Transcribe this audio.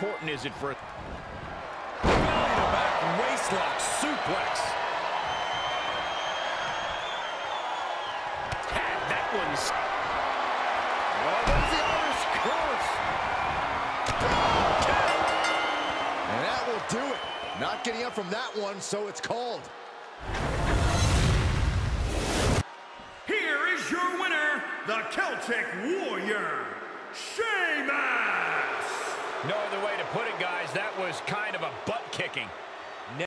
important is it for... Back waistlock suplex. That one's... Oh, there's the Irish cross. And that will do it. Not getting up from that one, so it's called. Here is your winner, the Celtic Warrior, Sheamus! No other way to put it, guys. That was kind of a butt-kicking.